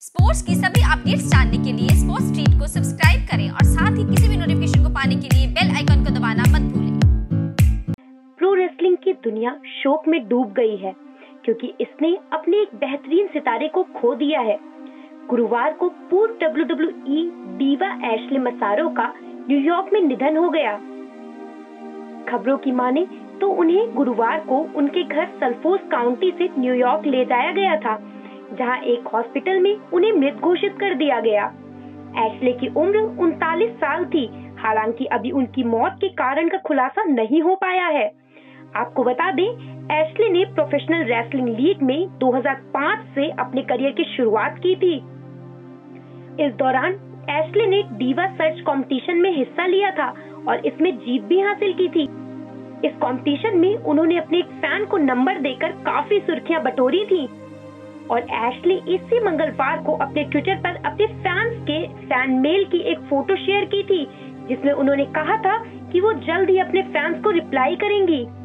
Sports की सभी updates जानने के लिए स्पोर्ट्स स्ट्रीट को सब्सक्राइब करें और साथ ही किसी भी नोटिफिकेशन को पाने के लिए बेल आइकन को दबाना मत भूलें। प्रो रेसलिंग की दुनिया शोक में डूब गई है क्योंकि इसने अपने एक बेहतरीन सितारे को खो दिया है। गुरुवार को पूर्व WWE डीवा एशले मसारो का न्यूयॉर्क में निधन हो गया। खबरों की माने तो उन्हें गुरुवार को उनके घर सल्फोस काउंटी से न्यूयॉर्क ले जाया गया था, जहां एक हॉस्पिटल में उन्हें मृत घोषित कर दिया गया। एशले की उम्र 39 साल थी, हालांकि अभी उनकी मौत के कारण का खुलासा नहीं हो पाया है। आपको बता दें, एशले ने प्रोफेशनल रेसलिंग लीग में 2005 से अपने करियर की शुरुआत की थी। इस दौरान एशले ने डीवा सर्च कंपटीशन में हिस्सा लिया था और इसमें जीत भी हासिल की थी। इस कंपटीशन में उन्होंने अपने एक फैन को नंबर देकर काफी सुर्खियां बटोरी थी और एशले इसी मंगलवार को अपने ट्विटर पर अपने फैंस के फैन मेल की एक फोटो शेयर की थी, जिसमें उन्होंने कहा था कि वो जल्द ही अपने फैंस को रिप्लाई करेंगी।